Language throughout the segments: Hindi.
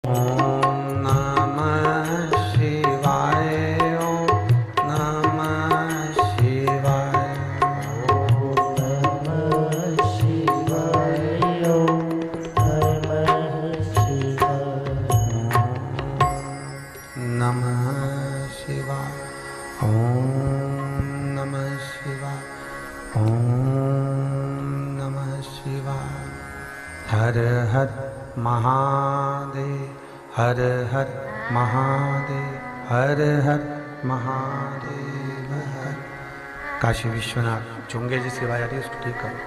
हर हर महादेव, हर हर महादेव, हर हर महादेव। हर काशी विश्वनाथ चुंगे जी सेवा जा रही है, उसको ठीक करो।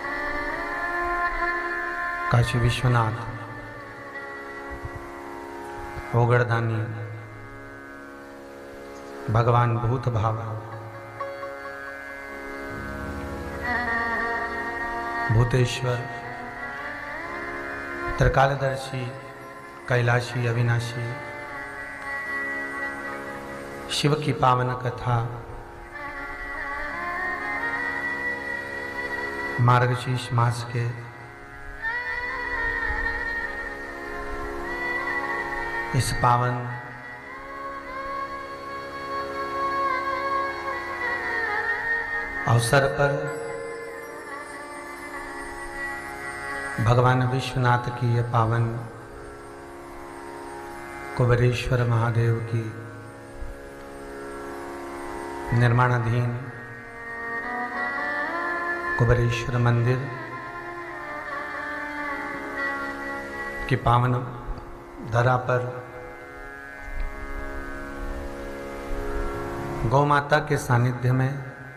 काशी विश्वनाथ ओगड़दानी भगवान भूत भाव भूतेश्वर त्रिकालदर्शी कैलाशी अविनाशी शिव की पावन कथा मार्गशीर्ष मास के इस पावन अवसर पर भगवान विश्वनाथ की यह पावन कुबेरेश्वर महादेव की निर्माणाधीन कुबेरेश्वर मंदिर की पावन धरा पर गौ माता के सानिध्य में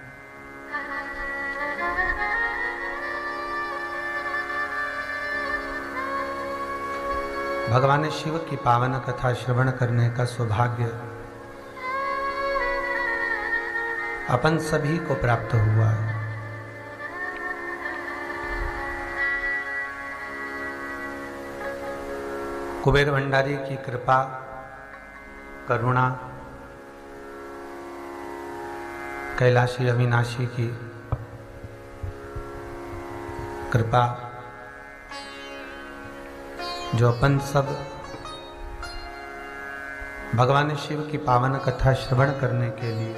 भगवान शिव की पावन कथा श्रवण करने का सौभाग्य अपन सभी को प्राप्त हुआ है। कुबेर भंडारी की कृपा करुणा, कैलाशी अविनाशी की कृपा, जो अपन सब भगवान शिव की पावन कथा श्रवण करने के लिए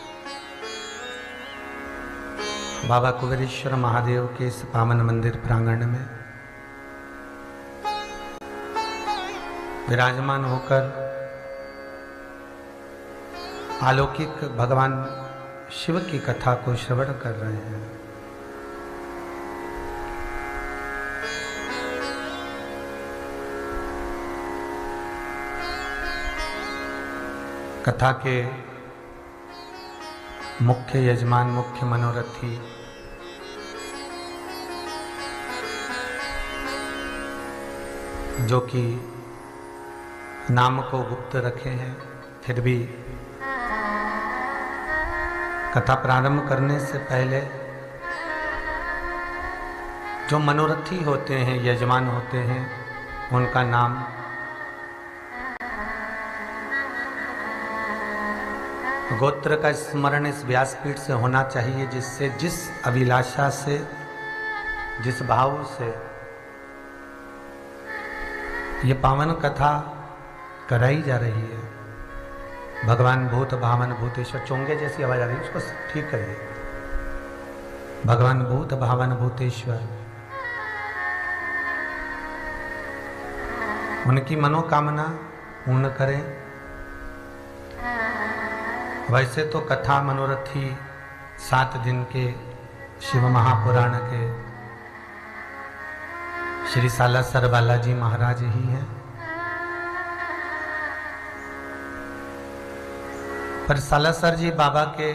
बाबा कुबेरेश्वर महादेव के इस पावन मंदिर प्रांगण में विराजमान होकर अलौकिक भगवान शिव की कथा को श्रवण कर रहे हैं। कथा के मुख्य यजमान, मुख्य मनोरथी जो कि नाम को गुप्त रखे हैं, फिर भी कथा प्रारंभ करने से पहले जो मनोरथी होते हैं, यजमान होते हैं, उनका नाम गोत्र का स्मरण इस व्यासपीठ से होना चाहिए, जिससे जिस अभिलाषा से, जिस भाव से ये पावन कथा कराई जा रही है। भगवान भूत भावन भूतेश्वर, चोंगे जैसी आवाज आ रही है, उसको ठीक करिए। भगवान भूत भावन भूतेश्वर उनकी मनोकामना पूर्ण करें। वैसे तो कथा मनोरथी 7 दिन के शिव महापुराण के श्री सालासर बालाजी महाराज ही हैं, पर सालासर जी बाबा के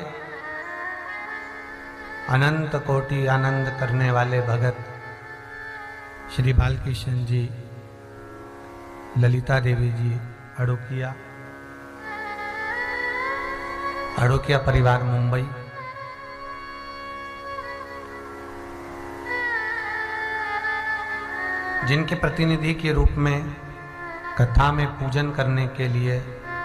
अनंत कोटि आनंद करने वाले भगत श्री बालकृष्ण जी, ललिता देवी जी अड़ोकिया परिवार मुंबई, जिनके प्रतिनिधि के रूप में कथा में पूजन करने के लिए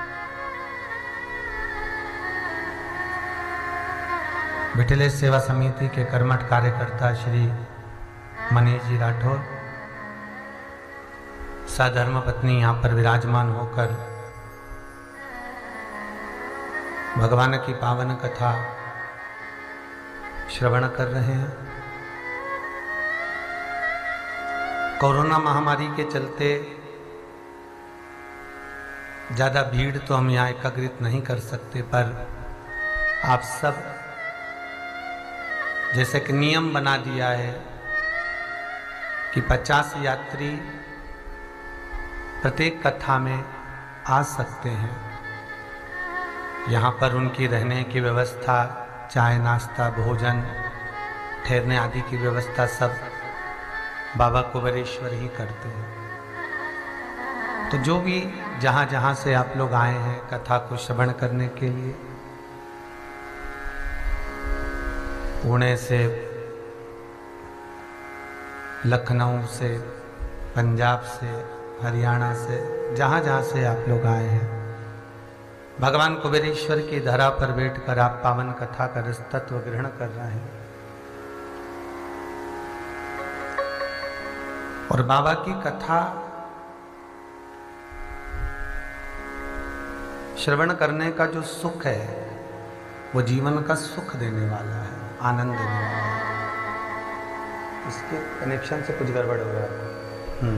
विठलेश सेवा समिति के कर्मठ कार्यकर्ता श्री मनीष जी राठौर, सहसा धर्मपत्नी यहाँ पर विराजमान होकर भगवान की पावन कथा श्रवण कर रहे हैं। कोरोना महामारी के चलते ज़्यादा भीड़ तो हम यहाँ एकत्रित नहीं कर सकते, पर आप सब जैसे कि नियम बना दिया है कि 50 यात्री प्रत्येक कथा में आ सकते हैं। यहाँ पर उनकी रहने की व्यवस्था, चाय नाश्ता भोजन ठहरने आदि की व्यवस्था सब बाबा कुबेरेश्वर ही करते हैं। तो जो भी जहाँ जहाँ से आप लोग आए हैं कथा को श्रवण करने के लिए, पुणे से, लखनऊ से, पंजाब से, हरियाणा से, जहाँ जहाँ से आप लोग आए हैं, भगवान कुबेरेश्वर की धरा पर बैठकर आप पावन कथा का रस तत्व ग्रहण कर रहे हैं। और बाबा की कथा श्रवण करने का जो सुख है वो जीवन का सुख देने वाला है, आनंद देने वाला है। इसके कनेक्शन से कुछ गड़बड़ हो रहा है।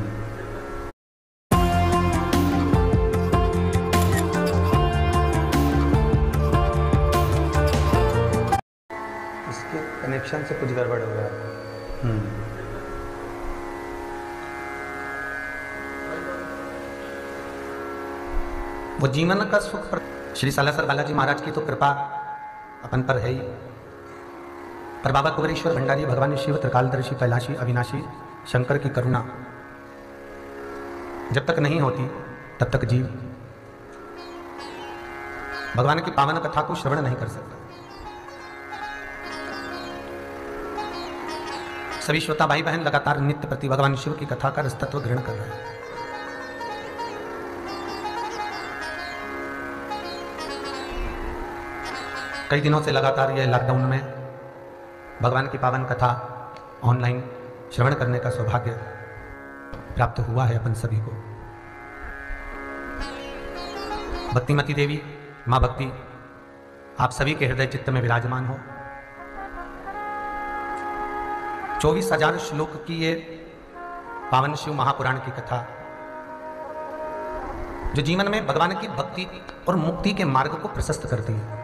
इसके कनेक्शन से कुछ गड़बड़ हो रहा है। वो जीवन का सुख पर श्री सालासर बालाजी महाराज की तो कृपा अपन पर है ही, पर बाबा कुबेरेश्वर भंडारी, भगवान शिव, त्रिकालदर्शी, कैलाशी, अविनाशी शंकर की करुणा जब तक नहीं होती तब तक जीव भगवान की पावन कथा को श्रवण नहीं कर सकता। सभी श्रोता भाई बहन लगातार नित्य प्रति भगवान शिव की कथा का रसतत्व ग्रहण कर रहे हैं। कई दिनों से लगातार यह लॉकडाउन में भगवान की पावन कथा ऑनलाइन श्रवण करने का सौभाग्य प्राप्त हुआ है अपन सभी को। भक्तिमती देवी मां भक्ति आप सभी के हृदय चित्त में विराजमान हो। 24,000 श्लोक की ये पावन शिव महापुराण की कथा जो जीवन में भगवान की भक्ति और मुक्ति के मार्ग को प्रशस्त करती है।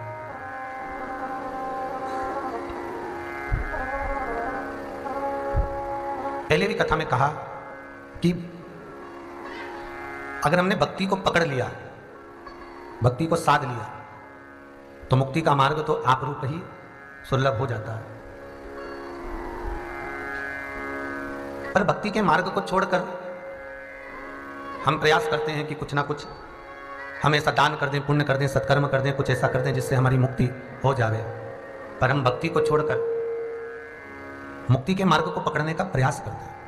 पहले भी कथा में कहा कि अगर हमने भक्ति को पकड़ लिया, भक्ति को साध लिया, तो मुक्ति का मार्ग तो आप रूप ही सुलभ हो जाता है। पर भक्ति के मार्ग को छोड़कर हम प्रयास करते हैं कि कुछ ना कुछ हम ऐसा दान कर दें, पुण्य कर दें, सत्कर्म कर दें, कुछ ऐसा कर दें जिससे हमारी मुक्ति हो जावे। पर हम भक्ति को छोड़कर मुक्ति के मार्ग को पकड़ने का प्रयास करते हैं।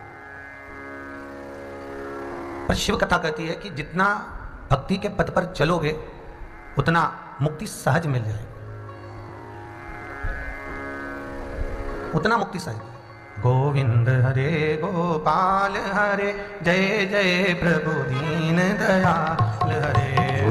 पर शिव कथा कहती है कि जितना भक्ति के पथ पर चलोगे उतना मुक्ति सहज मिल जाएगी, उतना मुक्ति सहज। गोविंद हरे गोपाल हरे, जय जय प्रभु दीन दयाल हरे।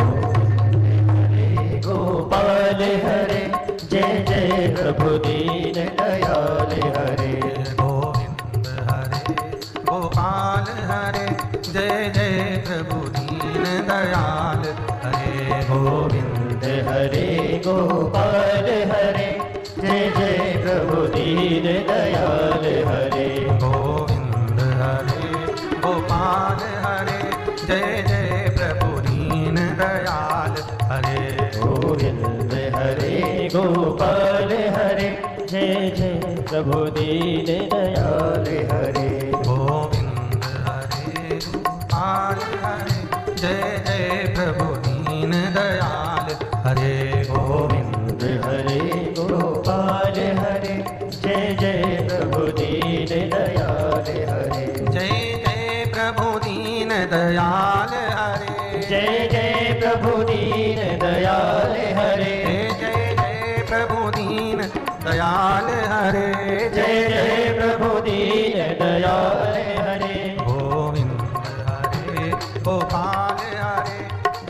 गोपाल हरे, जय जय प्रभु दीन दयाल हरे। गोविंद हरे गोपाल हरे, जय जय प्रभु दीन दयाल हरे। गोविंद हरे गोपाल हरे, जय जय प्रभु दीन दयाल हरे। गोविंद हरे गोपाल हरे, जय जय प्रभु दीन दयाल हरे। गोविंद हरे गोपाल हरे, जय जय प्रभु दीन दयाल हरे। गोविंद हरे गोपाल हरे, जय जय प्रभु दीन दयाल हरे। गोविंद हरे गोपाल हरे, जय जय प्रभु दीन दयाल हरे। जय जय प्रभु दीन दयाल हरे। जय जय प्रभु दीन दयाल हरे। जय जय प्रभु दीन दयाल हरे। जय जय प्रभु दीन दयाल हरे। गोविंद हरे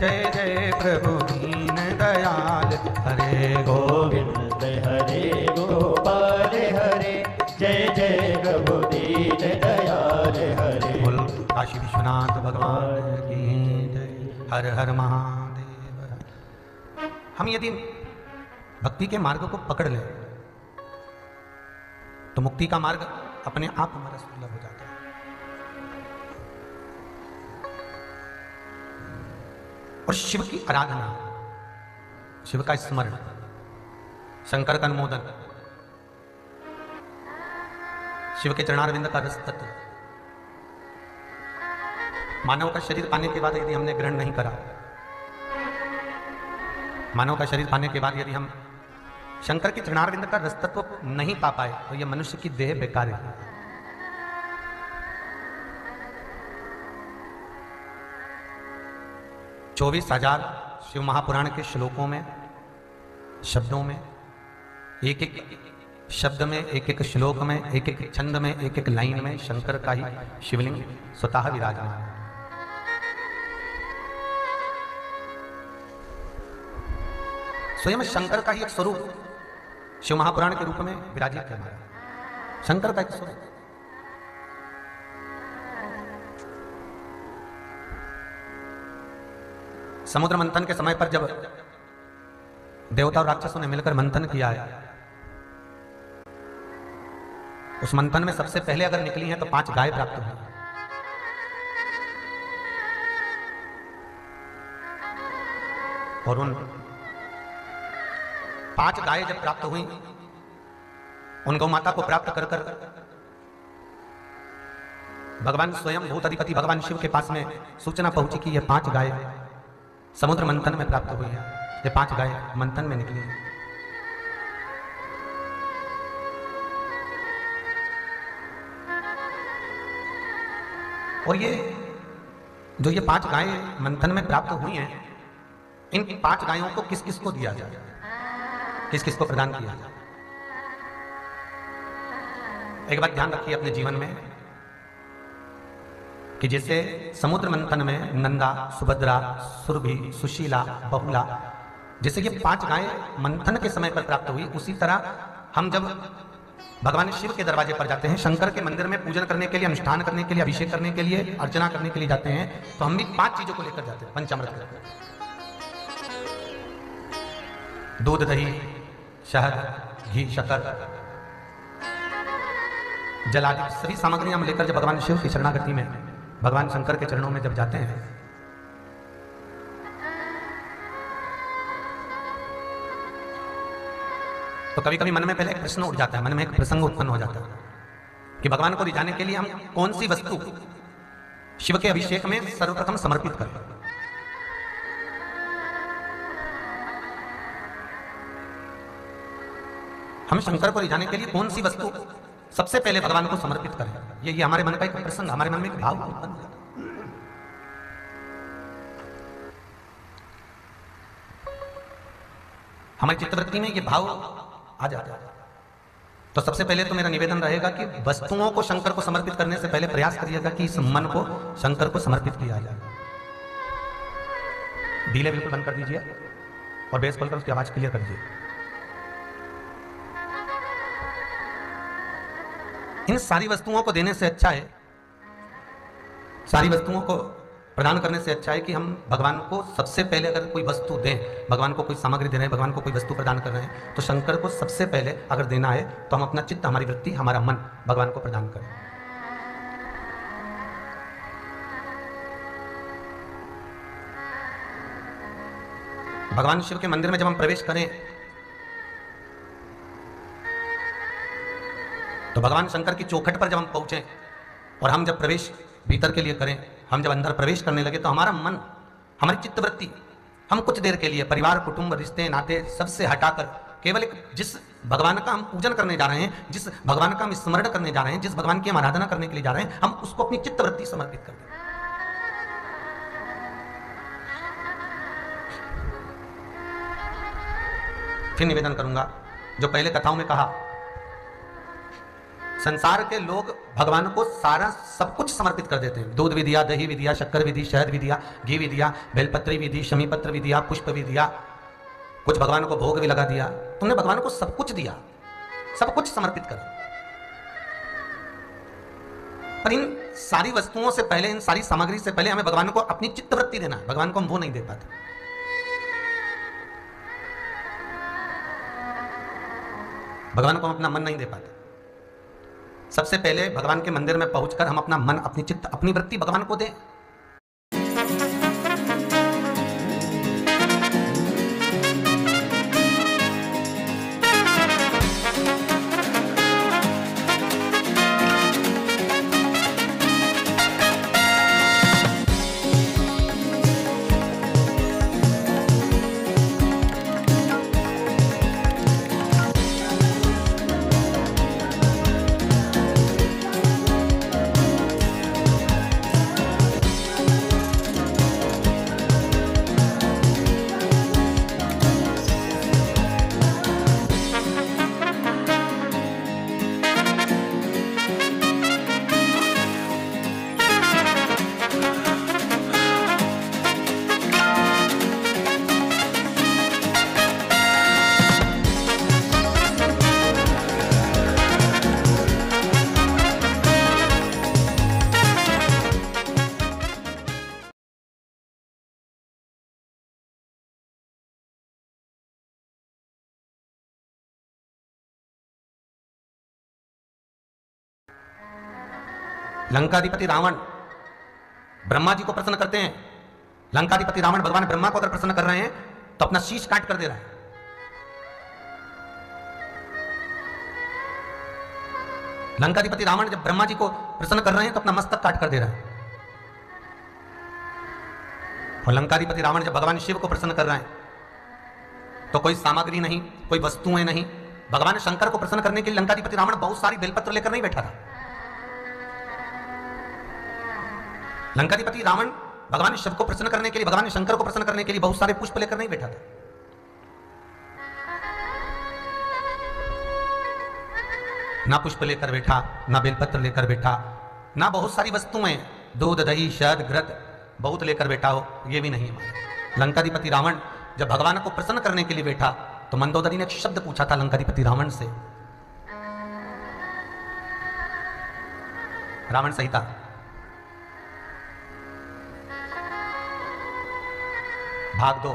जय जय प्रभु दीन दयाल हरे गोविंद हरे गोपाल हरे जय जय प्रभु दीन दयाल हरे। बोल काशी विश्वनाथ भगवान की जय। हर हर महादेव। हम यदि भक्ति के मार्ग को पकड़ लें तो मुक्ति का मार्ग अपने आप हमारा सुलभ हो जाता है। और शिव की आराधना, शिव का स्मरण, शंकर का अनुमोदन, शिव के चरणारविंद का रस तत्व, मानव का शरीर पाने के बाद यदि हमने ग्रहण नहीं करा, मानव का शरीर पाने के बाद यदि हम शंकर के चरणारविंद का रस तत्व नहीं पा पाए तो यह मनुष्य की देह बेकार है। 24,000 शिव महापुराण के श्लोकों में, शब्दों में, एक एक शब्द में, एक एक श्लोक में, एक एक छंद में, एक एक लाइन में शंकर का ही शिवलिंग स्वतः विराजमान है। स्वयं शंकर का ही एक स्वरूप शिव महापुराण के रूप में विराजित है हमारा, शंकर का एक स्वरूप। समुद्र मंथन के समय पर जब देवता और राक्षसों ने मिलकर मंथन किया है, उस मंथन में सबसे पहले अगर निकली हैं तो 5 गाय प्राप्त हुई। और उन 5 गाय जब प्राप्त हुई, उन गौ माता को प्राप्त कर कर भगवान स्वयं भूत अधिपति भगवान शिव के पास में सूचना पहुंची कि ये 5 गाय समुद्र मंथन में प्राप्त हुई है, ये 5 गाय मंथन में निकली है। और ये जो ये 5 गाय मंथन में प्राप्त हुई हैं, इन 5 गायों को किस किस को दिया जाए, किस किस को प्रदान किया जाए। एक बात ध्यान रखिए अपने जीवन में कि जैसे समुद्र मंथन में नंदा, सुभद्रा, सुरभि, सुशीला, बहुला, जैसे ये 5 गाय मंथन के समय पर प्राप्त हुई, उसी तरह हम जब भगवान शिव के दरवाजे पर जाते हैं, शंकर के मंदिर में पूजन करने के लिए, अनुष्ठान करने के लिए, अभिषेक करने के लिए, अर्चना करने के लिए जाते हैं, तो हम भी 5 चीजों को लेकर जाते हैं पंचामृत। दूध, दही, शहद, घी, शक्कर, जल आदि सभी सामग्रियां हम लेकर जब भगवान शिव की शरणागति में, भगवान शंकर के चरणों में जब जाते हैं, तो कभी कभी मन में पहले एक प्रश्न उठ जाता है, मन में एक प्रसंग उत्पन्न हो जाता है कि भगवान को रिझाने के लिए हम कौन सी वस्तु शिव के अभिषेक में सर्वप्रथम समर्पित करें। हम शंकर को रिझाने के लिए कौन सी वस्तु सबसे पहले भगवान को समर्पित करें। ये हमारे मन का एक प्रसंग, हमारे मन में एक भाव उत्पन्न होता है। हमारी चित्तवृत्ति में ये भाव आ जाता है। तो सबसे पहले तो मेरा निवेदन रहेगा कि वस्तुओं को शंकर को समर्पित करने से पहले प्रयास करिएगा कि इस मन को शंकर को समर्पित किया जाए। डीले बिल्कुल बंद कर दीजिए और बेस खोलकर उसकी आवाज क्लियर कर दीजिए। इन सारी वस्तुओं को देने से अच्छा है, सारी वस्तुओं को प्रदान करने से अच्छा है कि हम भगवान को सबसे पहले अगर कोई वस्तु दें, भगवान को कोई सामग्री दे रहे हैं, भगवान को कोई वस्तु प्रदान कर रहे हैं, तो शंकर को सबसे पहले अगर देना है तो हम अपना चित्त, हमारी वृत्ति, हमारा मन भगवान को प्रदान करें। भगवान शिव के मंदिर में जब हम प्रवेश करें तो भगवान शंकर की चौखट पर जब हम पहुंचे और हम जब प्रवेश भीतर के लिए करें, हम जब अंदर प्रवेश करने लगे तो हमारा मन, हमारी चित्तवृत्ति, हम कुछ देर के लिए परिवार, कुटुंब, रिश्ते, नाते सबसे हटाकर केवल एक जिस भगवान का हम पूजन करने जा रहे हैं, जिस भगवान का हम स्मरण करने जा रहे हैं, जिस भगवान की हम आराधना करने के लिए जा रहे हैं, हम उसको अपनी चित्तवृत्ति समर्पित कर दें। फिर निवेदन करूंगा, जो पहले कथाओं में कहा, संसार के लोग भगवान को सारा सब कुछ समर्पित कर देते हैं। दूध भी दिया, दही भी दिया, शक्कर भी दी, शहद भी दिया, घी भी दिया, बेलपत्री भी दी, शमी पत्र भी दिया, पुष्प भी दिया, कुछ भगवान को भोग भी लगा दिया। तुमने भगवान को सब कुछ दिया, सब कुछ समर्पित करा, पर इन सारी वस्तुओं से पहले, इन सारी सामग्री से पहले हमें भगवान को अपनी चित्तवृत्ति देना है। भगवान को हम वो नहीं दे पाते। भगवान को हम अपना मन नहीं दे पाते। सबसे पहले भगवान के मंदिर में पहुंचकर हम अपना मन, अपनी चित्त, अपनी वृत्ति भगवान को दें। लंकाधिपति रावण ब्रह्मा जी को प्रसन्न करते हैं। लंकाधिपति रावण भगवान ब्रह्मा को अगर प्रसन्न कर रहे हैं तो अपना शीश काट कर दे रहा है। लंकाधिपति रावण जब ब्रह्मा जी को प्रसन्न कर रहे हैं तो अपना मस्तक काट कर दे रहा है। और लंकाधिपति रावण जब भगवान शिव को प्रसन्न कर रहे हैं तो कोई सामग्री नहीं, कोई वस्तुएं नहीं, भगवान शंकर को प्रसन्न करने के लिए लंकाधिपति रावण बहुत सारी बेलपत्र लेकर नहीं बैठा था। लंकाधिपति रावण भगवान शिव को प्रसन्न करने के लिए, भगवान शंकर को प्रसन्न करने के लिए बहुत सारे पुष्प लेकर नहीं बैठा था। ना पुष्प लेकर बैठा, ना बेलपत्र लेकर बैठा, ना बहुत सारी वस्तुएं, दूध, दही, शहद, घृत बहुत लेकर बैठा हो, ये भी नहीं है। लंकाधिपति रावण जब भगवान को प्रसन्न करने के लिए बैठा तो मंदोदरी ने एक शब्द पूछा था लंकाधिपति रावण से। रावण सही था। भाग दो।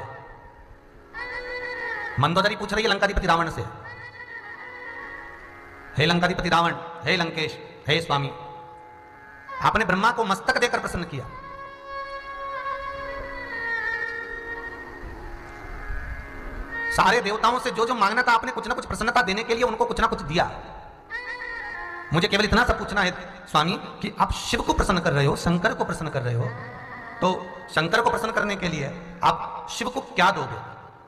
मंदोदरी पूछ रही है लंकाधिपति रावण से, हे लंकाधिपति रावण, हे लंकेश, हे स्वामी, आपने ब्रह्मा को मस्तक देकर प्रसन्न किया, सारे देवताओं से जो जो मांगना था आपने कुछ ना कुछ प्रसन्नता देने के लिए उनको कुछ ना कुछ दिया। मुझे केवल इतना सा पूछना है स्वामी कि आप शिव को प्रसन्न कर रहे हो, शंकर को प्रसन्न कर रहे हो, तो शंकर को प्रसन्न करने के लिए आप शिव को क्या दोगे?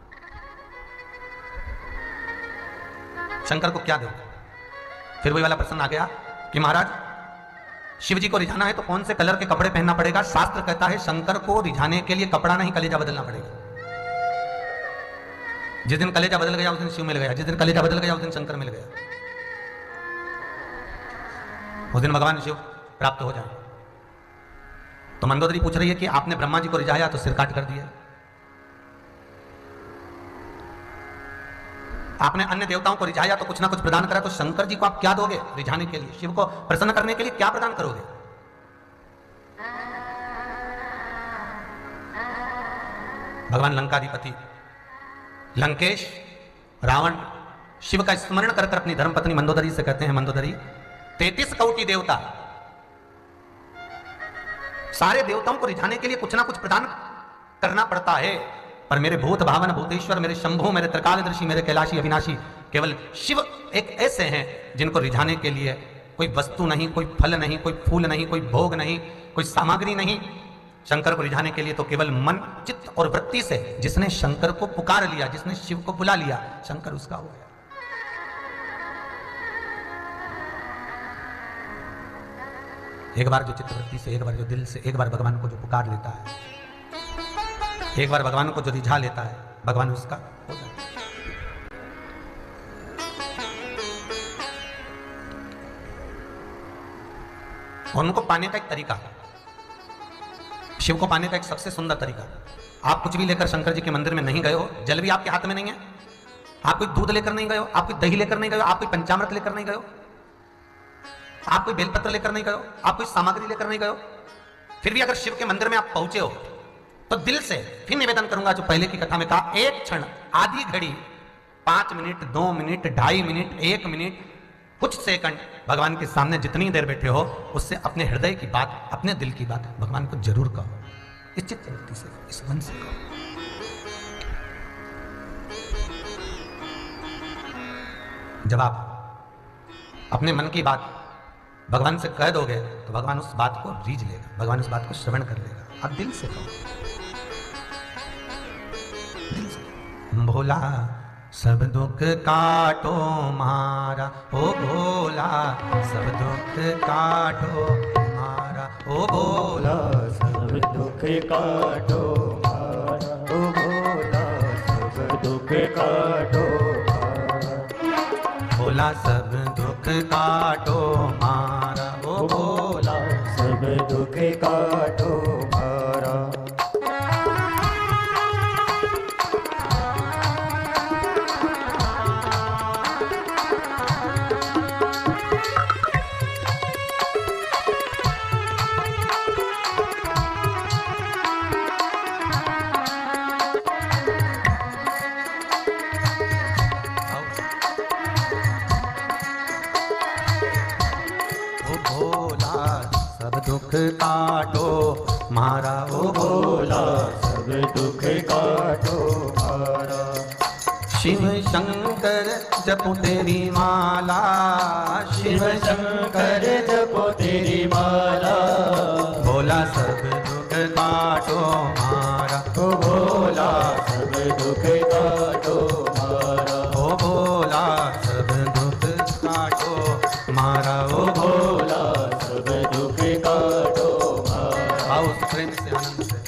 शंकर को क्या दोगे? फिर वही वाला प्रश्न आ गया कि महाराज शिव जी को रिझाना है तो कौन से कलर के कपड़े पहनना पड़ेगा? शास्त्र कहता है शंकर को रिझाने के लिए कपड़ा नहीं, कलेजा बदलना पड़ेगा। जिस दिन कलेजा बदल गया उस दिन शिव मिल गया, जिस दिन कलेजा बदल गया उस दिन शंकर मिल गया, उस दिन भगवान शिव प्राप्त हो जाए। तो मंदोदरी पूछ रही है कि आपने ब्रह्मा जी को रिझाया तो सिर काट कर दिया, आपने अन्य देवताओं को रिझाया तो कुछ ना कुछ प्रदान करा, तो शंकर जी को आप क्या दोगे रिझाने के लिए? शिव को प्रसन्न करने के लिए क्या प्रदान करोगे? भगवान लंकाधिपति लंकेश रावण शिव का स्मरण कर अपनी धर्मपत्नी मंदोदरी से कहते हैं, मंदोदरी 33 कोटि देवता, सारे देवताओं को रिझाने के लिए कुछ ना कुछ प्रदान करना पड़ता है, पर मेरे भूत भावन भूतेश्वर, मेरे शंभु, मेरे त्रिकालदर्शी, मेरे कैलाशी अविनाशी केवल शिव एक ऐसे हैं जिनको रिझाने के लिए कोई वस्तु नहीं, कोई फल नहीं, कोई फूल नहीं, कोई भोग नहीं, कोई सामग्री नहीं। शंकर को रिझाने के लिए तो केवल मन, चित्त और वृत्ति से जिसने शंकर को पुकार लिया, जिसने शिव को बुला लिया, शंकर उसका हो गया। एक बार जो चित्तवृत्ति से, एक बार जो दिल से, एक बार भगवान को जो पुकार लेता है, एक बार भगवान को जो रिझा लेता है, भगवान उसका हो जाता है। और उनको पाने का एक तरीका, शिव को पाने का एक सबसे सुंदर तरीका, आप कुछ भी लेकर शंकर जी के मंदिर में नहीं गए हो, जल भी आपके हाथ में नहीं है, आप कोई दूध लेकर नहीं गए हो, आप कोई दही लेकर नहीं गए हो, आप कोई पंचामृत लेकर नहीं गए हो, आप कोई बेलपत्र लेकर नहीं गए हो, आप कोई सामग्री लेकर नहीं गए हो, फिर भी अगर शिव के मंदिर में आप पहुंचे हो तो दिल से फिर निवेदन करूंगा, जो पहले की कथा में कहा, एक क्षण, आधी घड़ी, 5 मिनट, 2 मिनट, 2.5 मिनट, 1 मिनट, कुछ सेकंड भगवान के सामने जितनी देर बैठे हो, उससे अपने हृदय की बात, अपने दिल की बात भगवान को जरूर कहो, इस चित्तवृत्ति से, इस मन से कहो। जब आप अपने मन की बात भगवान से कह दोगे तो भगवान उस बात को रीझ लेगा, भगवान उस बात को श्रवण कर लेगा। आप दिल से कहो, दिल से। भोला सब दुख काटो मारा, ओ भोला सब दुख काटो मारा, ओ भोला सब दुख काटो मारा, ओ भोला सब दुख काटो मारा, भोला सब दुख काटो मारा, ओ भोला सब दुख काटो मारा। दुख काटो मारा, ओ भोला सब दुख काटो मारा। शिव शंकर जपो तेरी माला, शिव शंकर जपो तेरी माला, भोला सब दुख काटो मारा, ओ भोला सब दुख काटो मारा, ओ भोला सब दुख काटो मारा, ओ भोला सब दुख काटो मारा। आओ प्रेम से, आनंद से।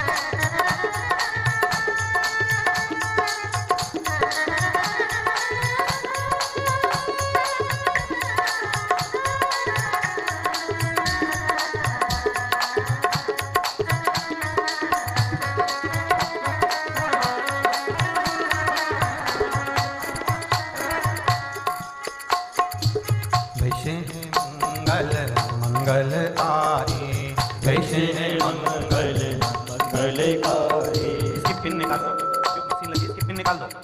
मंगलकारी, कैसे है मंगल मंगलकारी। इसकी पिन निकाल दो, जो किसी लगी इसकी पिन निकाल दो।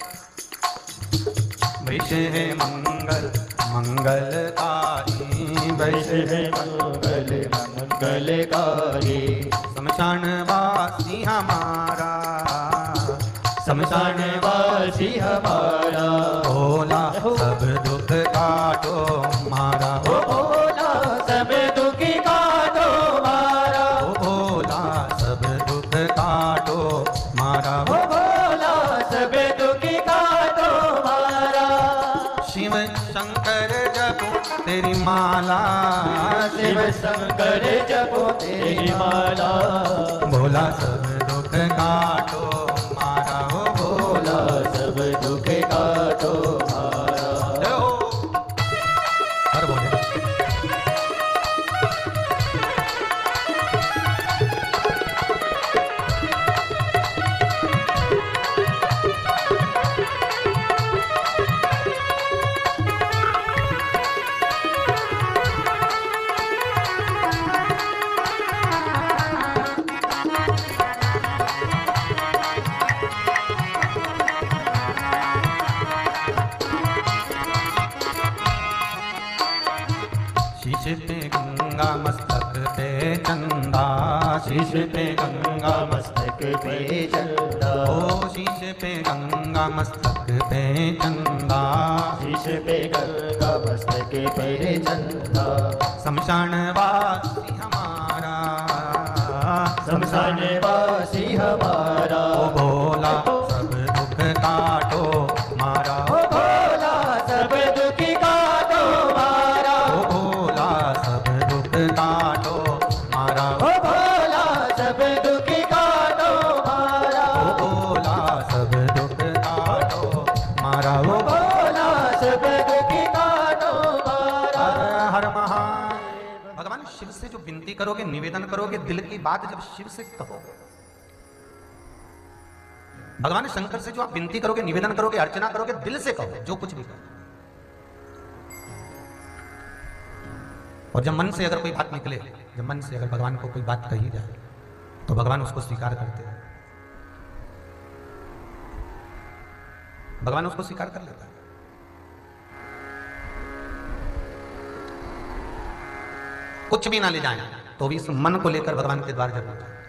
वैसे है मंगल मंगलकारी, वैसे है मंगल मंगलकारी। शमशान वासी हमारा, शमशान वासी हमारा, भोला सब दुख काटो मारा, ओ भोला सब दुख काटो मारा, ओ भोला सब दुख काटो मारा, ओ भोला सब दुख काटो मारा। शिव शंकर जपो तेरी माला, शिव शंकर जपो तेरी माला, भोला सब दुख काटो मारा, ओ भोला सब दुख काटो मारा। जय हो। हर बोले शीश पे गंगा मस्तक पे चंदा, शीश पे गंगा मस्तक पे चंदा, ओ शीश पे गंगा मस्तक पे चंदा, शीश पे गंगा मस्तक पे चंदा। शमशान वासी हमारा, शमशान वासी हमारा, ओ भोला सब दुख काटो मारा, ओ भोला सब दुख काटो मारा, ओ भोला सब दुख काटो मारा, ओ भोला सब दुख काटो मारा, ओ भोला सब दुख काटो मारा, ओ भोला सब दुख काटो मारा। हर हर महादेव। भगवान शिव से जो करोगे, निवेदन करोगे, दिल की बात जब शिव से कहो, भगवान शंकर से जो आप विनती करोगे, निवेदन करोगे, अर्चना करोगे, दिल से कहो, जो कुछ भी कहो। और जब मन से अगर कोई बात निकले, जब मन से अगर भगवान को कोई बात कही जाए, तो भगवान उसको स्वीकार करते हैं, भगवान उसको स्वीकार कर लेता है। कुछ भी ना ले जाए तो भी इस मन को लेकर भगवान के द्वार जरूर जाए।